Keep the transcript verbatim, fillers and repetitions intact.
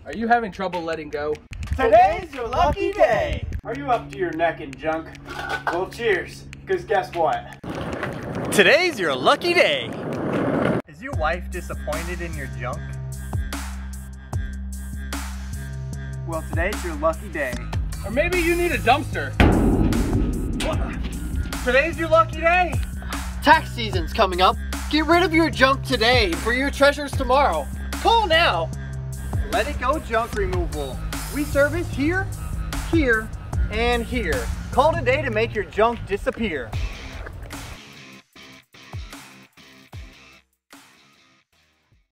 Are you having trouble letting go? Today's your lucky day! Are you up to your neck in junk? Well, cheers, because guess what? Today's your lucky day! Is your wife disappointed in your junk? Well, today's your lucky day. Or maybe you need a dumpster. What? Today's your lucky day! Tax season's coming up. Get rid of your junk today for your treasures tomorrow. Call now! Let It Go Junk Removal. We service here, here, and here. Call today to make your junk disappear.